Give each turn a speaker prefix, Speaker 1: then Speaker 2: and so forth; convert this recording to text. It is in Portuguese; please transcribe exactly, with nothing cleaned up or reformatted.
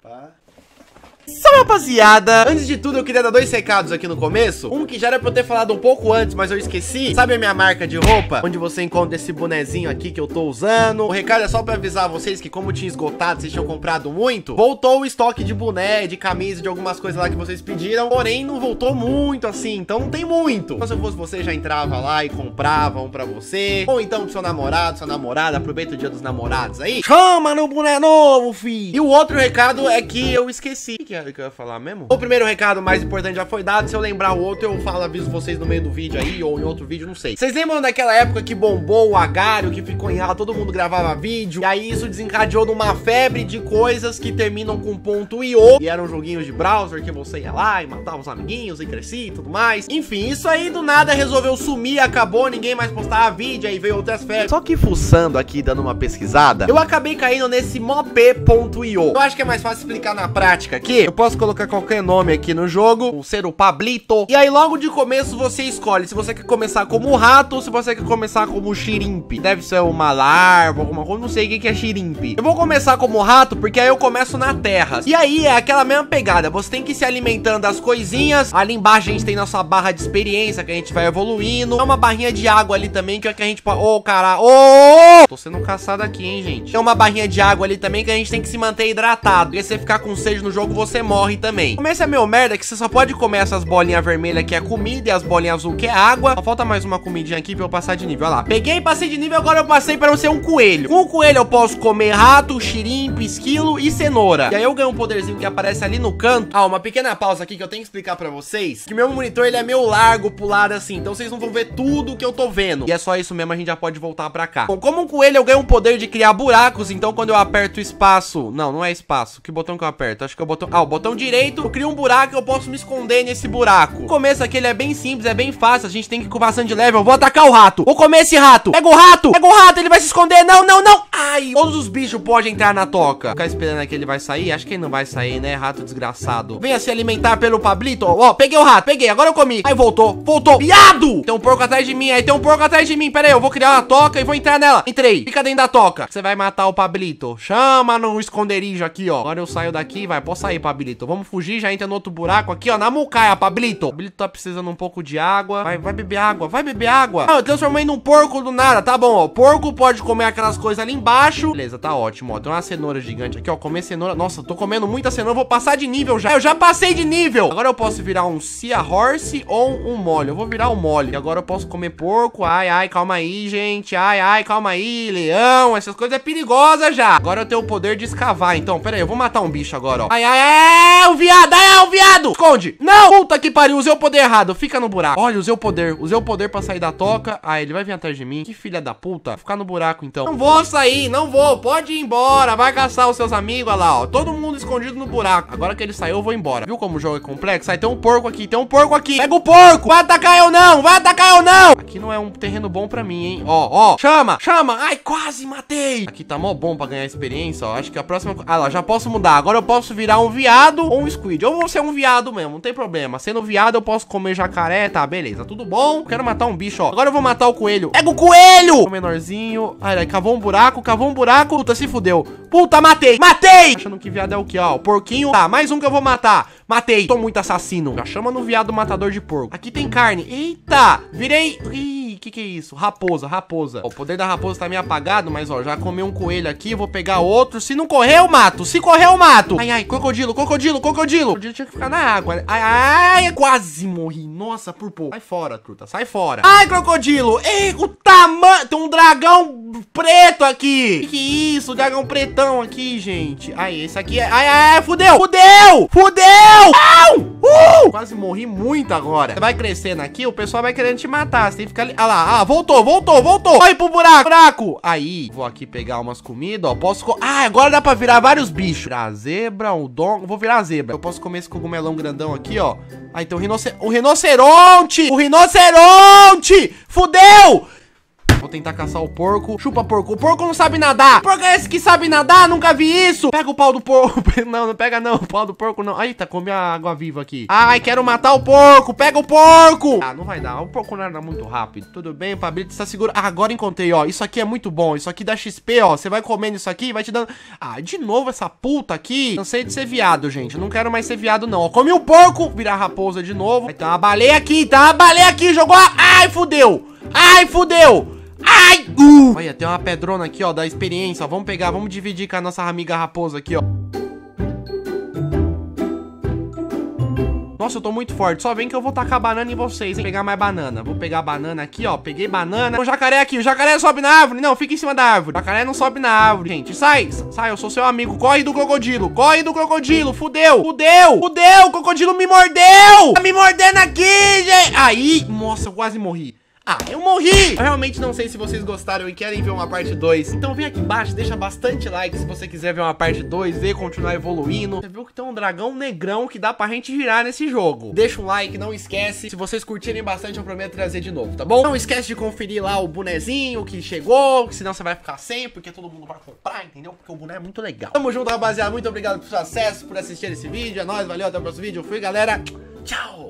Speaker 1: Opa. Salve, rapaziada! Antes de tudo, eu queria dar dois recados aqui no começo. Um que já era pra eu ter falado um pouco antes, mas eu esqueci. Sabe a minha marca de roupa? Onde você encontra esse bonezinho aqui que eu tô usando. O recado é só pra avisar vocês que, como tinha esgotado, vocês tinham comprado muito, voltou o estoque de boné, de camisa, de algumas coisas lá que vocês pediram. Porém, não voltou muito assim, então não tem muito. Então, se eu fosse você, já entrava lá e comprava um pra você. Ou então pro seu namorado, sua namorada. Aproveita o dia dos namorados aí. Chama no boné novo, filho! E o outro recado é que eu esqueci. Que que eu ia falar mesmo? O primeiro recado mais importante já foi dado. Se eu lembrar o outro, eu falo, aviso vocês no meio do vídeo aí, ou em outro vídeo, não sei. Vocês lembram daquela época que bombou o Agário, que ficou em aula, todo mundo gravava vídeo, e aí isso desencadeou numa febre de coisas que terminam com ponto .io, e eram joguinhos de browser que você ia lá e matava os amiguinhos e crescia e tudo mais. Enfim, isso aí do nada resolveu sumir, acabou, ninguém mais postava vídeo, aí veio outras febres. Só que fuçando aqui, dando uma pesquisada, eu acabei caindo nesse mop ponto io. Eu acho que é mais fácil explicar na prática aqui. Eu posso colocar qualquer nome aqui no jogo, ser o Pablito, e aí logo de começo você escolhe se você quer começar como o rato ou se você quer começar como o Shrimp. Deve ser uma larva, alguma coisa, não sei o que é Shrimp. Eu vou começar como rato porque aí eu começo na terra. E aí é aquela mesma pegada, você tem que ir se alimentando das coisinhas. Ali embaixo a gente tem nossa barra de experiência que a gente vai evoluindo. É uma barrinha de água ali também que é que a gente pode... Ô, oh, cara, ô! Oh! Tô sendo caçado aqui, hein, gente. Tem uma barrinha de água ali também que a gente tem que se manter hidratado. Porque se você ficar com sede no jogo, você morre também. Começa é meu merda que você só pode comer essas bolinhas vermelhas que é comida e as bolinhas azul que é água. Só falta mais uma comidinha aqui pra eu passar de nível. Olha lá. Peguei e passei de nível, agora eu passei pra não ser um coelho. Com o coelho eu posso comer rato, xirimpe, esquilo e cenoura. E aí eu ganho um poderzinho que aparece ali no canto. Ah, uma pequena pausa aqui que eu tenho que explicar pra vocês. Que meu monitor ele é meio largo pro lado assim. Então vocês não vão ver tudo que eu tô vendo. E é só isso mesmo, a gente já pode voltar pra cá. Bom, como um coelho eu ganho um poder de criar buracos. Então quando eu aperto o espaço... Não, não é espaço. Que botão que eu aperto? Acho que é o botão... Ah, o botão direito. Eu crio um buraco e eu posso me esconder nesse buraco. O começo aqui ele é bem simples, é bem fácil. A gente tem que ir com bastante level. Eu vou atacar o rato. Vou comer esse rato. Pega o rato. Pega o rato. Ele vai se esconder. Não, não, não. Ai, todos os bichos podem entrar na toca. Ficar esperando aqui ele vai sair. Acho que ele não vai sair, né? Rato desgraçado. Venha se alimentar pelo Pablito. Ó, peguei o rato. Peguei. Agora eu comi. Aí voltou. Voltou. Viado! Tem um porco atrás de mim. Aí tem um porco atrás de mim. Pera aí, eu vou criar uma toca e vou entrar nela. Entrei. Fica dentro da toca. Você vai matar o Pablito. Chama no esconderijo aqui, ó. Agora eu saio daqui. Vai, posso sair, Pablito. Vamos fugir. Já entra no outro buraco aqui, ó, na mucaia, Pablito. Pablito tá precisando um pouco de água. Vai, vai beber água, vai beber água. Ah, eu transformei num porco do nada, tá bom, ó. Porco pode comer aquelas coisas ali embaixo. Beleza, tá ótimo, ó. Tem uma cenoura gigante aqui, ó. Comer cenoura. Nossa, tô comendo muita cenoura. Vou passar de nível já. Eu já passei de nível. Agora eu posso virar um Sea Horse ou um mole. Eu vou virar um mole. E agora eu posso comer porco. Ai, ai, calma aí, gente. Ai, ai, calma aí, leão. Essas coisas é perigosa já. Agora eu tenho o poder de escavar. Então, pera aí, eu vou matar um bicho agora, ó. Ai, ai, ai, o viado. Ai, ai, o viado. Esconde. Não. Puta que pariu. Usei o poder errado. Fica no buraco. Olha, usei o poder. Usei o poder pra sair da toca. Ah, ele vai vir atrás de mim. Que filha da puta. Vou ficar no buraco, então. Não vou sair. Não vou. Pode ir embora. Vai caçar os seus amigos. Olha lá, ó. Todo mundo escondido no buraco. Agora que ele saiu, eu vou embora. Viu como o jogo é complexo? Aí tem um porco aqui. Tem um porco aqui. Pega o porco. Vai atacar eu não. Vai atacar eu não. Aqui não é um terreno bom pra mim, hein. Ó, ó. Chama. Chama. Ai, quase matei. Aqui tá mó bom pra ganhar experiência, ó. Acho que a próxima... Ah lá, já posso mudar. Agora eu posso virar um viado ou um squid. Eu vou ser um viado mesmo. Não tem problema. Sendo viado, eu posso comer jacaré. Tá, beleza. Tudo bom. Quero matar um bicho, ó. Agora eu vou matar o coelho. Pega o coelho. O menorzinho. Ai, ai, cavou um buraco. Cavou um buraco. Puta, se fudeu. Puta, matei. Matei. Achando que viado é o que, ó. O porquinho. Tá, mais um que eu vou matar. Matei. Tô muito assassino. Já chama no viado matador de porco. Aqui tem carne. Eita. Virei... Ih, que que é isso? Raposa, raposa. Ó, o poder da raposa tá meio apagado, mas, ó, já comi um coelho aqui. Vou pegar outro. Se não correr, eu mato. Se correr, eu mato. Ai, ai, crocodilo, crocodilo, crocodilo. O crocodilo tinha que ficar na água. Ai, ai, quase morri. Nossa, por pouco. Sai fora, truta. Sai fora. Ai, crocodilo. Ei, o tamanho... Tem um dragão preto aqui. Que que é isso? Dragão pretão aqui, gente. Ai, esse aqui é... Ai, ai, ai, fudeu. Fudeu. Fudeu. Au! Uh! Quase morri muito agora. Você vai crescendo aqui, o pessoal vai querendo te matar. Você tem que ficar ali. Ah lá, ah, voltou, voltou, voltou. Vai pro buraco, buraco. Aí, vou aqui pegar umas comidas, ó. Posso... Co... Ah, agora dá pra virar vários bichos. Virar zebra, um dom... Vou virar zebra. Eu posso comer esse cogumelão grandão aqui, ó. Aí tem o rinoceronte. O rinoceronte! O rinoceronte! Fudeu! Vou tentar caçar o porco. Chupa, porco. O porco não sabe nadar. Porco é esse que sabe nadar? Nunca vi isso. Pega o pau do porco. Não, não pega não. O pau do porco não. Eita, comi a água viva aqui. Ai, quero matar o porco. Pega o porco. Ah, não vai dar. O porco não anda muito rápido. Tudo bem, Pablito está seguro. Ah, agora encontrei, ó. Isso aqui é muito bom. Isso aqui dá X P, ó. Você vai comendo isso aqui e vai te dando... Ah, de novo essa puta aqui. Cansei de ser viado, gente. Eu não quero mais ser viado, não. Ó, comi um porco. Virar raposa de novo. Vai ter uma baleia aqui, tá? Uma baleia aqui. Jogou a... Ai, fudeu. Ai, fudeu. Ai, uh. Olha, tem uma pedrona aqui, ó, da experiência, ó. Vamos pegar, vamos dividir com a nossa amiga raposa aqui, ó. Nossa, eu tô muito forte. Só vem que eu vou tacar banana em vocês, hein? Vou pegar mais banana. Vou pegar banana aqui, ó. Peguei banana. O jacaré aqui. O jacaré sobe na árvore. Não, fica em cima da árvore. O jacaré não sobe na árvore, gente. Sai, sai. Eu sou seu amigo. Corre do crocodilo. Corre do crocodilo. Fudeu. Fudeu. Fudeu. O crocodilo me mordeu. Tá me mordendo aqui, gente. Aí, nossa, eu quase morri. Ah, eu morri! Eu realmente não sei se vocês gostaram e querem ver uma parte dois. Então vem aqui embaixo, deixa bastante like se você quiser ver uma parte dois e continuar evoluindo. Você viu que tem um dragão negrão que dá pra gente virar nesse jogo. Deixa um like, não esquece. Se vocês curtirem bastante, eu prometo trazer de novo, tá bom? Não esquece de conferir lá o bonezinho que chegou, senão você vai ficar sem, porque todo mundo vai comprar, entendeu? Porque o boné é muito legal. Tamo junto, rapaziada. Muito obrigado pelo seu acesso, por assistir esse vídeo. É nóis, valeu, até o próximo vídeo. Fui, galera.